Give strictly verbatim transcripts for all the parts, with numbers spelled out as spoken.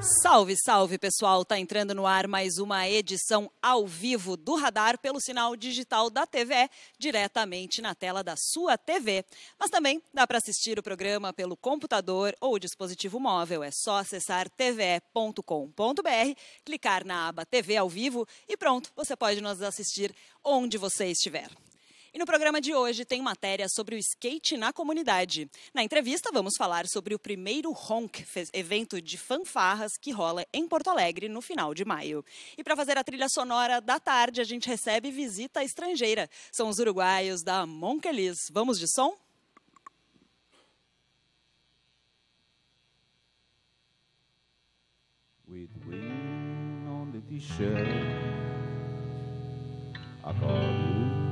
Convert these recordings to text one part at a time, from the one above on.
Salve, salve pessoal, tá entrando no ar mais uma edição ao vivo do Radar pelo sinal digital da T V E, diretamente na tela da sua T V. Mas também dá para assistir o programa pelo computador ou dispositivo móvel, é só acessar t v e ponto com ponto b r, clicar na aba T V ao vivo e pronto, você pode nos assistir onde você estiver. E no programa de hoje tem matéria sobre o skate na comunidade. Na entrevista vamos falar sobre o primeiro Honk, evento de fanfarras que rola em Porto Alegre no final de maio. E para fazer a trilha sonora da tarde, a gente recebe visita estrangeira. São os uruguaios da Monkelis. Vamos de som? With wind on the t-shirt, I call you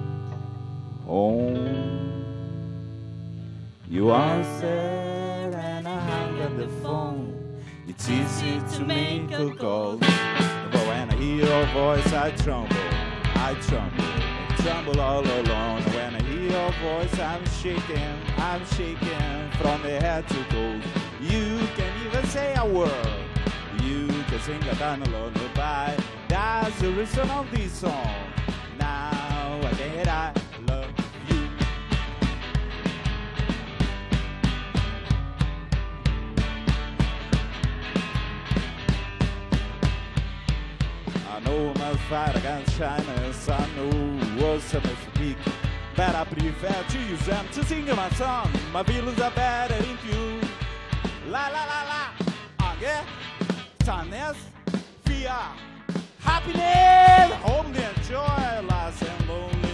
home. You answer and I hang up the phone. It's easy to make a call, but when I hear your voice I tremble, I tremble, I tremble all alone. When I hear your voice I'm shaking, I'm shaking from the head to toe. You can even say a word, you can sing a down alone. Goodbye, that's the reason of this song. Now I get I love you. I know my fight against shyness, I know what's a mistake, but I prefer to use them to sing my song. My feelings are better in you. La la la la, again, sadness, fear, happiness, home and joy, loss and loneliness.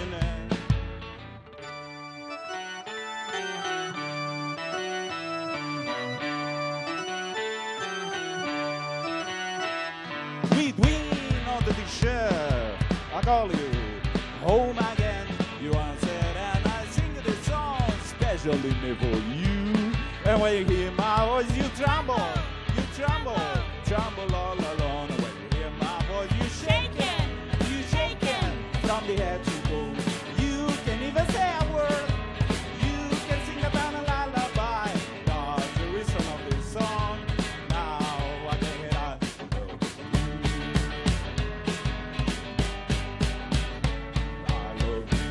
With wind on the t-shirt, I call you home again. You answer and I sing this song, especially made for you. And when you hear my voice, you tremble, you tremble, tremble all alone. When you hear my voice, you shaking, you shaking from the head to toe. You can even say a word, you can sing about a lullaby. That's the reason of this song. Now I can hear I love you. I love you.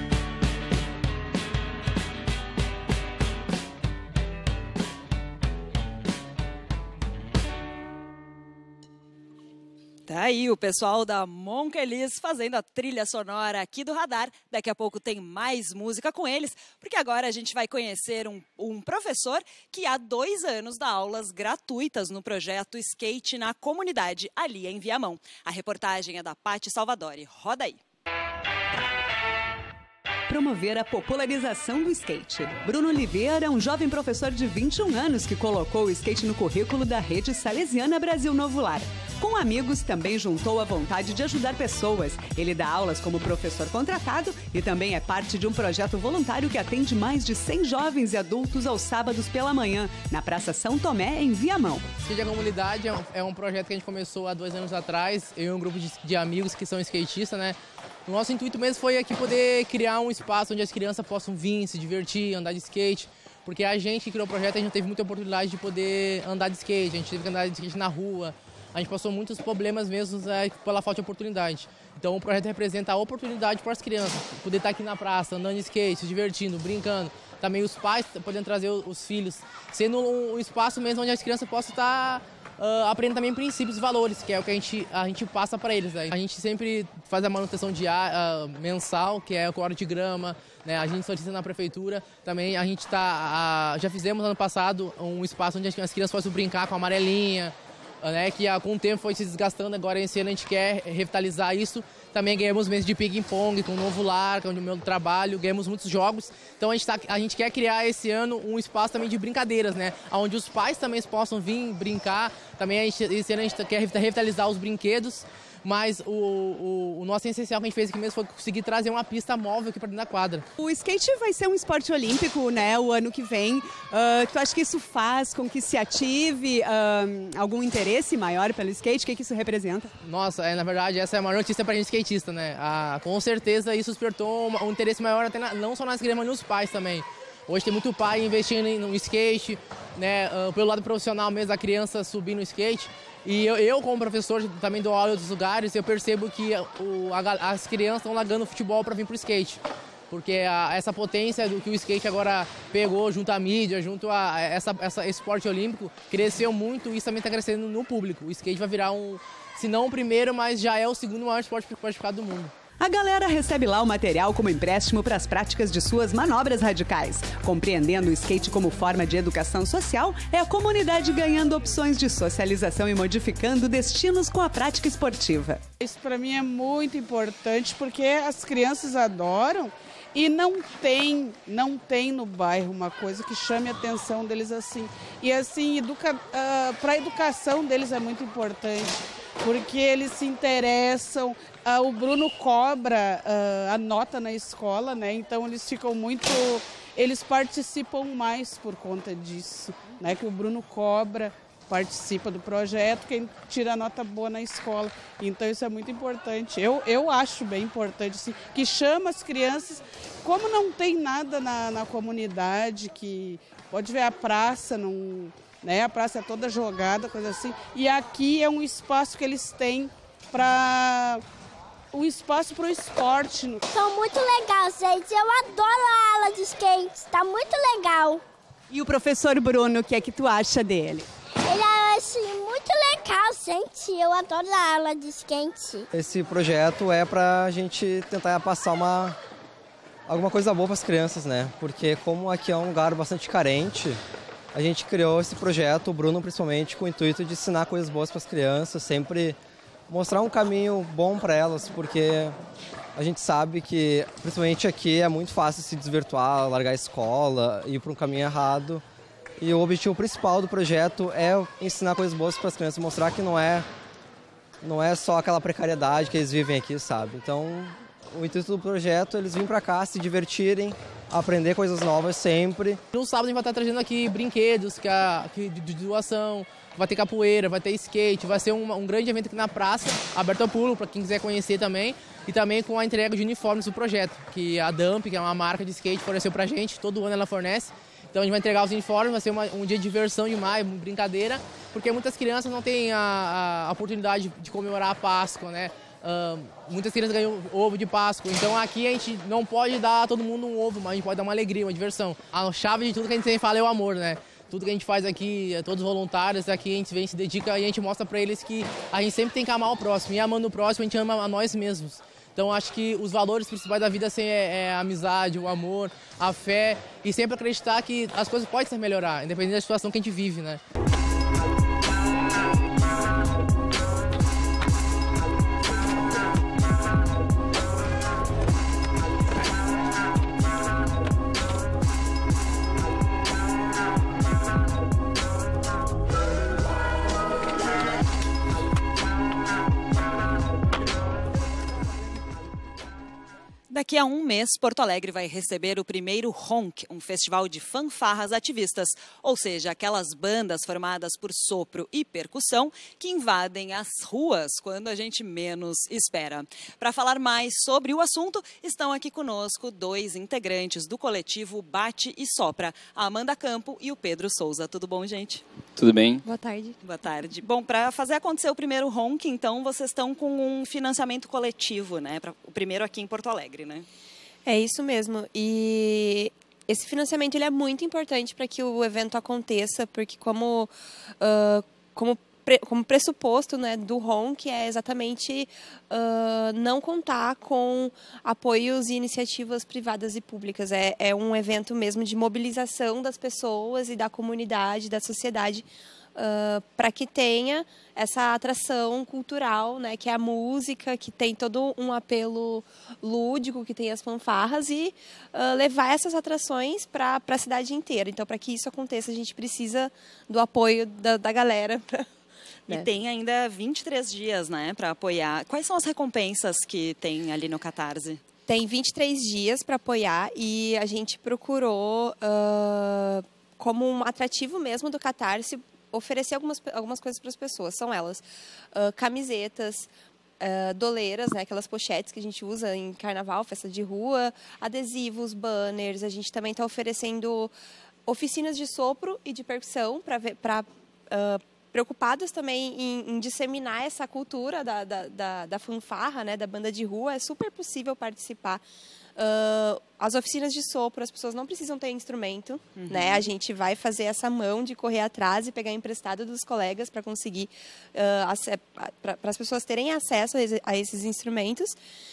Tá aí o pessoal da Monkelis fazendo a trilha sonora aqui do Radar. Daqui a pouco tem mais música com eles, porque agora a gente vai conhecer um, um professor que há dois anos dá aulas gratuitas no projeto Skate na Comunidade, ali em Viamão. A reportagem é da Paty Salvadori. Roda aí. Promover a popularização do skate. Bruno Oliveira é um jovem professor de vinte e um anos que colocou o skate no currículo da rede salesiana Brasil Novo Lar. Com amigos, também juntou a vontade de ajudar pessoas. Ele dá aulas como professor contratado e também é parte de um projeto voluntário que atende mais de cem jovens e adultos aos sábados pela manhã, na Praça São Tomé, em Viamão. Skate na Comunidade é um, é um projeto que a gente começou há dois anos atrás, eu e um grupo de, de amigos que são skatistas, né? O nosso intuito mesmo foi aqui poder criar um espaço onde as crianças possam vir, se divertir, andar de skate. Porque a gente que criou o projeto, a gente não teve muita oportunidade de poder andar de skate, a gente teve que andar de skate na rua. A gente passou muitos problemas mesmo é, pela falta de oportunidade. Então o projeto representa a oportunidade para as crianças poder estar aqui na praça, andando de skate, se divertindo, brincando. Também os pais podendo trazer os filhos, sendo um espaço mesmo onde as crianças possam estar uh, aprendendo também princípios e valores, que é o que a gente, a gente passa para eles. Né? A gente sempre faz a manutenção diária, uh, mensal, que é o corte de grama, né? A gente solicita na prefeitura. Também a gente tá, uh, já fizemos ano passado um espaço onde as crianças possam brincar com a amarelinha, né, que com o tempo foi se desgastando, agora esse ano a gente quer revitalizar isso. Também ganhamos meses de ping-pong com o Novo Lar, que é onde o meu trabalho, ganhamos muitos jogos. Então a gente, tá, a gente quer criar esse ano um espaço também de brincadeiras, né, onde os pais também possam vir brincar. Também a gente, esse ano a gente quer revitalizar os brinquedos. Mas o, o, o nosso essencial que a gente fez aqui mesmo foi conseguir trazer uma pista móvel aqui para dentro da quadra. O skate vai ser um esporte olímpico, né, o ano que vem. Uh, tu acha que isso faz com que se ative uh, algum interesse maior pelo skate? O que, que isso representa? Nossa, é, na verdade, essa é a maior notícia para a gente skatista, né? Ah, com certeza isso despertou um, um interesse maior até na, não só nas crianças, mas nos pais também. Hoje tem muito pai investindo no skate, né, uh, pelo lado profissional mesmo, a criança subir no skate. E eu, eu como professor, também dou aula em outros lugares, eu percebo que o, a, as crianças estão largando o futebol para vir para o skate. Porque a, essa potência do que o skate agora pegou junto à mídia, junto a essa, essa, esse esporte olímpico, cresceu muito e isso também está crescendo no público. O skate vai virar um, se não o primeiro, mas já é o segundo maior esporte praticado do mundo. A galera recebe lá o material como empréstimo para as práticas de suas manobras radicais. Compreendendo o skate como forma de educação social, é a comunidade ganhando opções de socialização e modificando destinos com a prática esportiva. Isso para mim é muito importante porque as crianças adoram e não tem, não tem no bairro uma coisa que chame a atenção deles assim. E assim, educa, uh, para a educação deles é muito importante, porque eles se interessam. Uh, o Bruno cobra uh, a nota na escola, né? Então eles ficam muito, eles participam mais por conta disso, né? Que o Bruno cobra, participa do projeto, quem tira a nota boa na escola. Então isso é muito importante. Eu, eu acho bem importante, assim, que chama as crianças, como não tem nada na, na comunidade, que pode ver a praça, não, né? A praça é toda jogada, coisa assim. E aqui é um espaço que eles têm para um espaço para o esporte. São muito legal, gente. Eu adoro a aula de skate. Está muito legal. E o professor Bruno, o que é que tu acha dele? Ele é assim, muito legal, gente. Eu adoro a aula de skate. Esse projeto é para a gente tentar passar uma, alguma coisa boa para as crianças, né? Porque como aqui é um lugar bastante carente, a gente criou esse projeto, o Bruno principalmente, com o intuito de ensinar coisas boas para as crianças, sempre mostrar um caminho bom para elas, porque a gente sabe que, principalmente aqui, é muito fácil se desvirtuar, largar a escola, ir para um caminho errado. E o objetivo principal do projeto é ensinar coisas boas para as crianças, mostrar que não é, não é só aquela precariedade que eles vivem aqui, sabe? Então, o intuito do projeto é eles virem para cá, se divertirem, aprender coisas novas sempre. No sábado a gente vai estar trazendo aqui brinquedos que a, que de, de doação, vai ter capoeira, vai ter skate, vai ser um, um grande evento aqui na praça, aberto ao público, para quem quiser conhecer também, e também com a entrega de uniformes do projeto, que a Dump, que é uma marca de skate, forneceu pra gente, todo ano ela fornece. Então a gente vai entregar os uniformes, vai ser uma, um dia de diversão demais, brincadeira, porque muitas crianças não têm a, a oportunidade de comemorar a Páscoa, né? Uh, muitas crianças ganham ovo de Páscoa, então aqui a gente não pode dar a todo mundo um ovo, mas a gente pode dar uma alegria, uma diversão. A chave de tudo que a gente sempre fala é o amor, né? Tudo que a gente faz aqui, todos os voluntários aqui, a gente vem, se dedica e a gente mostra para eles que a gente sempre tem que amar o próximo. E amando o próximo, a gente ama a nós mesmos. Então acho que os valores principais da vida assim, é, é a amizade, o amor, a fé e sempre acreditar que as coisas podem se melhorar, independente da situação que a gente vive, né? Daqui a um mês, Porto Alegre vai receber o primeiro Honk, um festival de fanfarras ativistas, ou seja, aquelas bandas formadas por sopro e percussão que invadem as ruas quando a gente menos espera. Para falar mais sobre o assunto, estão aqui conosco dois integrantes do coletivo Bate e Sopra, a Amanda Campo e o Pedro Souza. Tudo bom, gente? Tudo bem? Boa tarde. Boa tarde. Bom, para fazer acontecer o primeiro Honk, então, vocês estão com um financiamento coletivo, né? Pra, o primeiro aqui em Porto Alegre, né? É isso mesmo. E esse financiamento ele é muito importante para que o evento aconteça, porque como, uh, como, pre, como pressuposto, né, do Honk é exatamente uh, não contar com apoios e iniciativas privadas e públicas. É, é um evento mesmo de mobilização das pessoas e da comunidade, da sociedade, Uh, para que tenha essa atração cultural, né, que é a música, que tem todo um apelo lúdico, que tem as fanfarras, e uh, levar essas atrações para a cidade inteira. Então, para que isso aconteça, a gente precisa do apoio da, da galera. Pra, né? E tem ainda vinte e três dias, né, para apoiar. Quais são as recompensas que tem ali no Catarse? Tem vinte e três dias para apoiar e a gente procurou, uh, como um atrativo mesmo do Catarse, oferecer algumas, algumas coisas para as pessoas. São elas, uh, camisetas, uh, doleiras, né, aquelas pochetes que a gente usa em carnaval, festa de rua, adesivos, banners. A gente também está oferecendo oficinas de sopro e de percussão para uh, preocupados também em, em disseminar essa cultura da, da, da, da fanfarra, né, da banda de rua. É super possível participar. Uh, as oficinas de sopro, as pessoas não precisam ter instrumento, uhum. né? A gente vai fazer essa mão de correr atrás e pegar emprestado dos colegas para conseguir, uh, para as pessoas terem acesso a, esse, a esses instrumentos.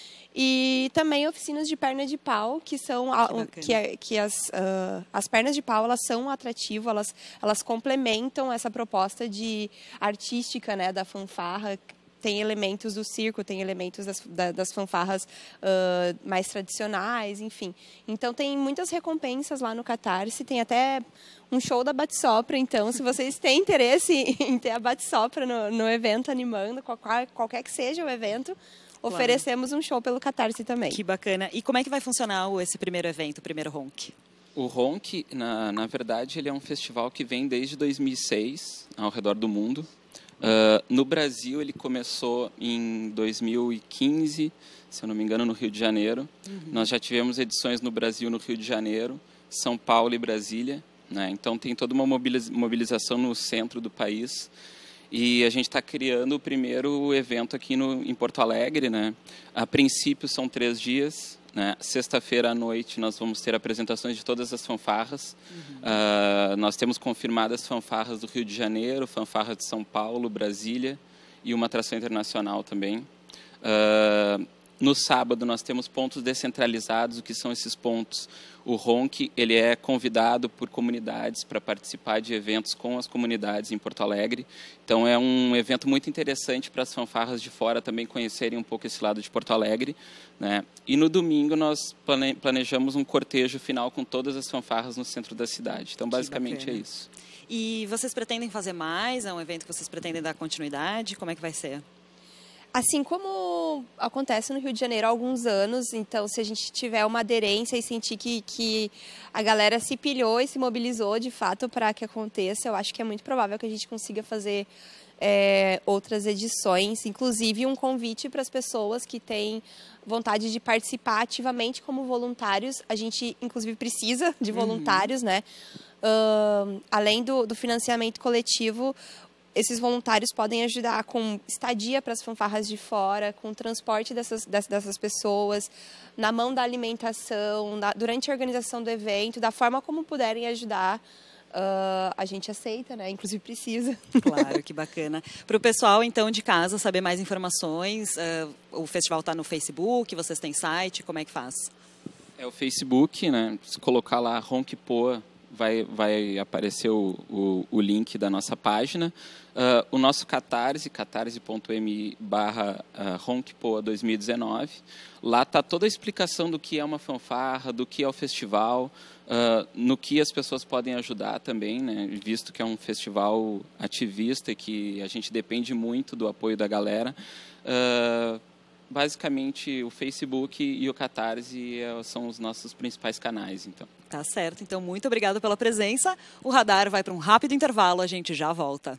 E também oficinas de perna de pau, que são que, que, é, que as, uh, as pernas de pau, elas são um atrativo, elas, elas complementam essa proposta de artística, né, da fanfarra. Tem elementos do circo, tem elementos das, das fanfarras uh, mais tradicionais, enfim. Então, tem muitas recompensas lá no Catarse, tem até um show da Bate-Sopra. Então, se vocês têm interesse em ter a Bate-Sopra no, no evento, animando, qualquer, qualquer que seja o evento, claro. Oferecemos um show pelo Catarse também. Que bacana. E como é que vai funcionar esse primeiro evento, o primeiro Ronk? O Ronk, na, na verdade, ele é um festival que vem desde dois mil e seis, ao redor do mundo. Uh, no Brasil, ele começou em dois mil e quinze, se eu não me engano, no Rio de Janeiro. Uhum. Nós já tivemos edições no Brasil, no Rio de Janeiro, São Paulo e Brasília, né? Então, tem toda uma mobilização no centro do país. E a gente está criando o primeiro evento aqui no, em Porto Alegre, né? A princípio, são três dias. Né? Sexta-feira à noite nós vamos ter apresentações de todas as fanfarras. Uhum. Uh, nós temos confirmadas fanfarras do Rio de Janeiro, fanfarras de São Paulo, Brasília e uma atração internacional também. Uh, no sábado nós temos pontos descentralizados. O que são esses pontos? O Ronk, ele é convidado por comunidades para participar de eventos com as comunidades em Porto Alegre. Então é um evento muito interessante para as fanfarras de fora também conhecerem um pouco esse lado de Porto Alegre, né? E no domingo nós plane planejamos um cortejo final com todas as fanfarras no centro da cidade. Então basicamente é isso. E vocês pretendem fazer mais? É um evento que vocês pretendem dar continuidade? Como é que vai ser? Assim como acontece no Rio de Janeiro há alguns anos, então se a gente tiver uma aderência e sentir que, que a galera se pilhou e se mobilizou de fato para que aconteça, eu acho que é muito provável que a gente consiga fazer é, outras edições, inclusive um convite para as pessoas que têm vontade de participar ativamente como voluntários. A gente, inclusive, precisa de voluntários, uhum. né? Uh, além do, do financiamento coletivo, esses voluntários podem ajudar com estadia para as fanfarras de fora, com transporte dessas, dessas pessoas, na mão da alimentação, na, durante a organização do evento, da forma como puderem ajudar. Uh, a gente aceita, né? Inclusive precisa. Claro, que bacana. Para o pessoal, então, de casa, saber mais informações, uh, o festival está no Facebook, vocês têm site, como é que faz? É o Facebook, né? Se colocar lá Ronk Poa, vai, vai aparecer o, o, o link da nossa página. Uh, o nosso Catarse, catarse.me barra Ronkpoa dois mil e dezenove. Lá está toda a explicação do que é uma fanfarra, do que é o festival, uh, no que as pessoas podem ajudar também, né? Visto que é um festival ativista e que a gente depende muito do apoio da galera. Uh, basicamente, o Facebook e o Catarse são os nossos principais canais. Então. Tá certo. Então, muito obrigada pela presença. O Radar vai para um rápido intervalo, a gente já volta.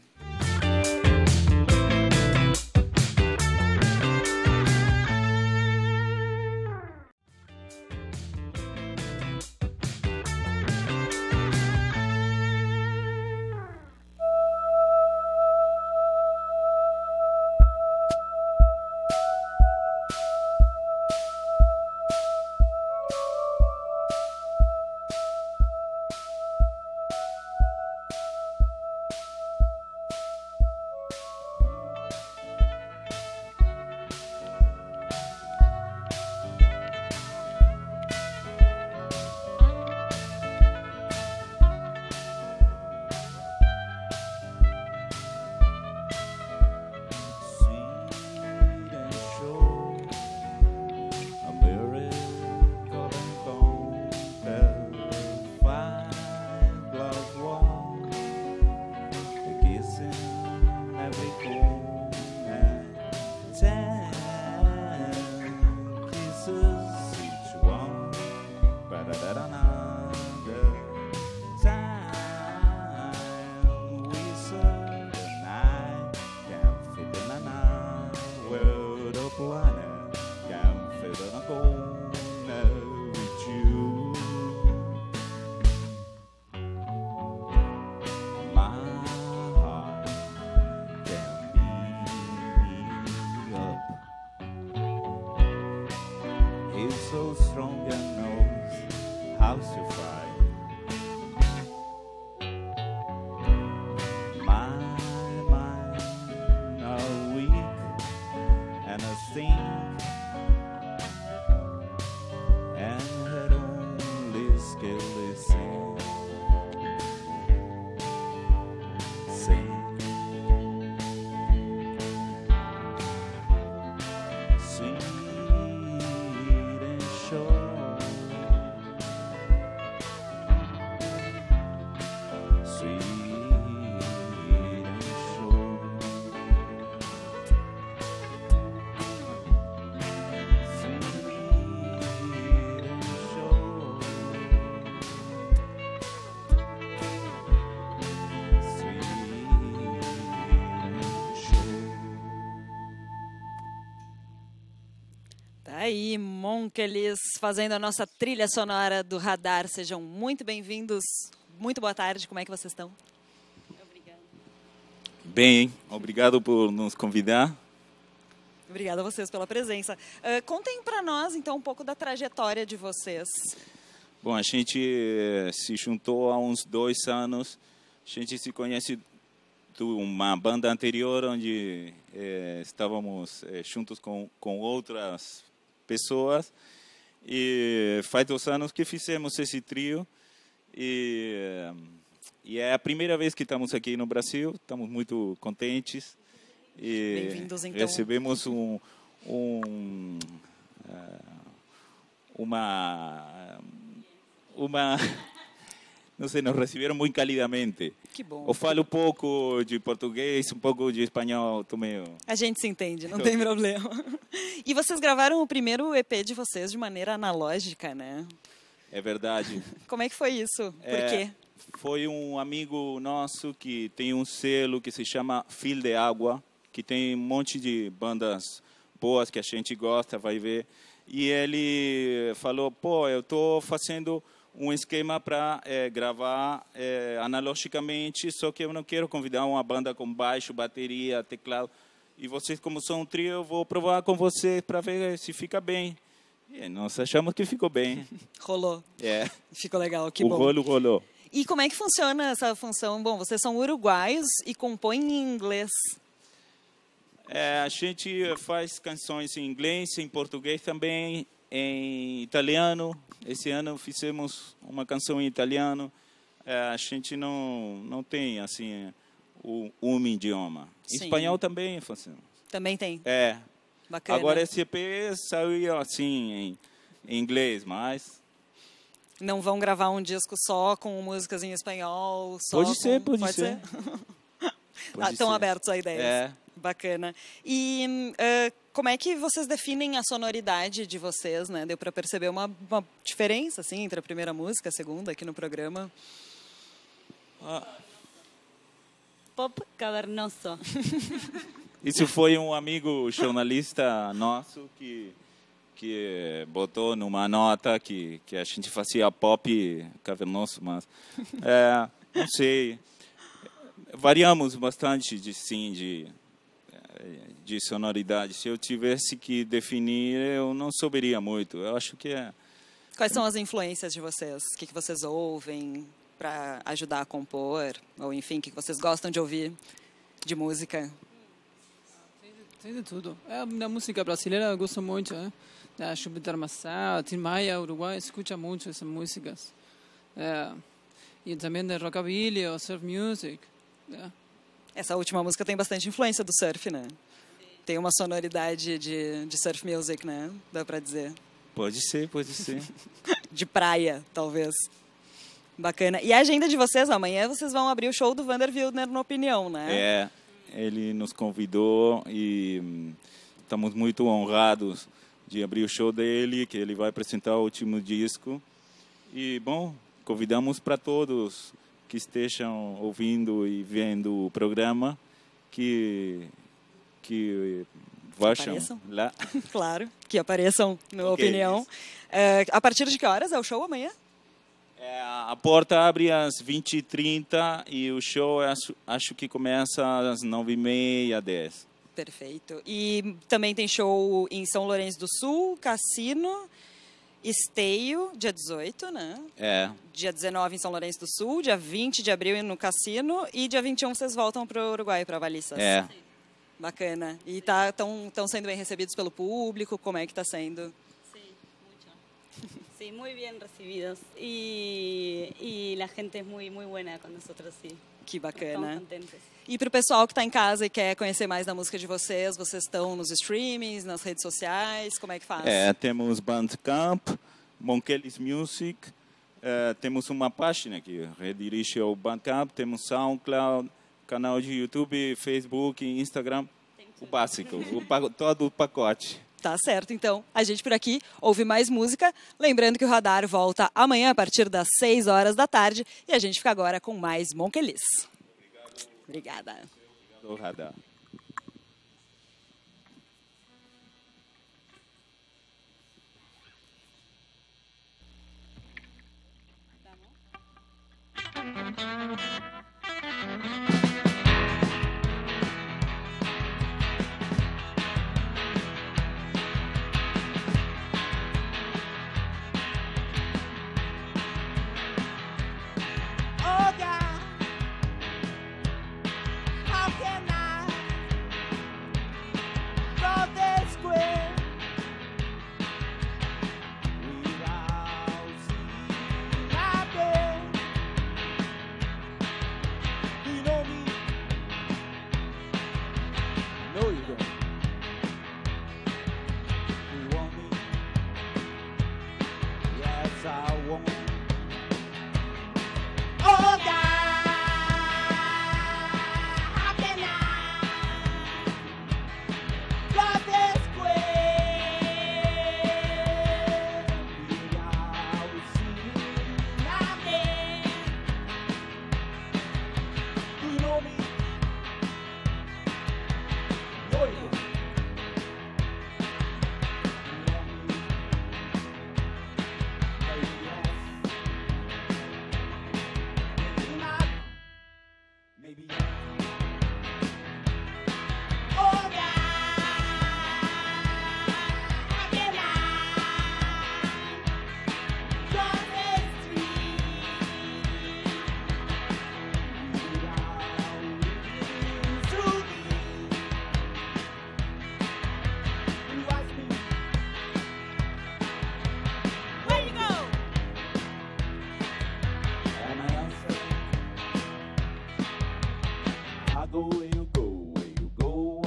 Aí, Monkelis, fazendo a nossa trilha sonora do Radar. Sejam muito bem-vindos. Muito boa tarde, como é que vocês estão? Obrigada. Bem, obrigado por nos convidar. Obrigada a vocês pela presença. Uh, contem para nós, então, um pouco da trajetória de vocês. Bom, a gente se juntou há uns dois anos. A gente se conhece de uma banda anterior, onde eh, estávamos eh, juntos com, com outras pessoas. E faz dois anos que fizemos esse trio. E, e é a primeira vez que estamos aqui no Brasil. Estamos muito contentes. E Bem-vindos, então. Recebemos um, um, uma, uma, não sei, nos receberam muito calidamente. Que bom. Eu falo um pouco de português, um pouco de espanhol, tô meio... A gente se entende, não tem problema. E vocês gravaram o primeiro E P de vocês de maneira analógica, né? É verdade. Como é que foi isso? Por é, quê? Foi um amigo nosso que tem um selo que se chama Fil de Água, que tem um monte de bandas boas que a gente gosta, vai ver. E ele falou, pô, eu estou fazendo um esquema para é, gravar é, analogicamente, só que eu não quero convidar uma banda com baixo, bateria, teclado. E vocês, como são um trio, eu vou provar com vocês para ver se fica bem. E nós achamos que ficou bem. Rolou. É. Ficou legal, que o bom. O rolo rolou. E como é que funciona essa função? Bom, vocês são uruguaios e compõem em inglês. É, a gente faz canções em inglês, em português também, em italiano. Esse ano fizemos uma canção em italiano. É, a gente não não tem assim o um idioma. Sim. Espanhol também fazemos. Também tem. É. Bacana. Agora esse E P saiu assim em, em inglês, mas não vão gravar um disco só com músicas em espanhol? Só pode com... ser, pode, pode ser. ser? Pode Estão ser. abertos a ideias. É. Bacana. E uh, como é que vocês definem a sonoridade de vocês, né? Deu para perceber uma, uma diferença, assim, entre a primeira música e a segunda aqui no programa? Ah. Pop cavernoso. Isso foi um amigo jornalista nosso que que botou numa nota que que a gente fazia pop cavernoso, mas é, não sei. Variamos bastante de sim de de sonoridade. Se eu tivesse que definir, eu não saberia muito. Eu acho que é... Quais são as influências de vocês? O que, que vocês ouvem para ajudar a compor? Ou, enfim, o que, que vocês gostam de ouvir de música? Tem de, tem de tudo. É, na música brasileira eu gosto muito. É? Da Júpiter Massá, Tim Maia, Uruguai, escuta muito essas músicas. É, e também de rockabilly ou surf music. É. Essa última música tem bastante influência do surf, né? Tem uma sonoridade de, de surf music, né? Dá pra dizer. Pode ser, pode ser. De praia, talvez. Bacana. E a agenda de vocês? Amanhã vocês vão abrir o show do Vander Wildner no Opinião, né? É, ele nos convidou e hum, estamos muito honrados de abrir o show dele, que ele vai apresentar o último disco. E, bom, convidamos para todos que estejam ouvindo e vendo o programa que que vejam lá. Claro, que apareçam no Okay, Opinião. É, a partir de que horas é o show amanhã? É, a porta abre às vinte e trinta e o show acho, acho que começa às nove e meia, dez. Perfeito. E também tem show em São Lourenço do Sul, Cassino, Esteio, dia dezoito, né? É. Dia dezenove em São Lourenço do Sul, dia vinte de abril no Cassino e dia vinte e um vocês voltam para o Uruguai, para Valissas. É. Bacana. E tá, tão, tão sendo bem recebidos pelo público? Como é que está sendo? Sí, mucho. Sí, muy bien recibidos. Y, y la gente es muy, muy buena con nosotros, sí. Que bacana. Estamos contentes. E para o pessoal que está em casa e quer conhecer mais da música de vocês, vocês estão nos streamings, nas redes sociais, como é que faz? É, temos Bandcamp, Monkelis Music, é, temos uma página que redirige ao Bandcamp, temos SoundCloud, canal de YouTube, Facebook, Instagram, o básico, o, todo o pacote. Tá certo, então. A gente por aqui ouve mais música. Lembrando que o Radar volta amanhã a partir das seis horas da tarde e a gente fica agora com mais Monkelis. Obrigada. Obrigado, Radar.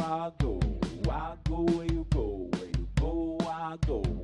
I go, I go where you go, where you go, I go.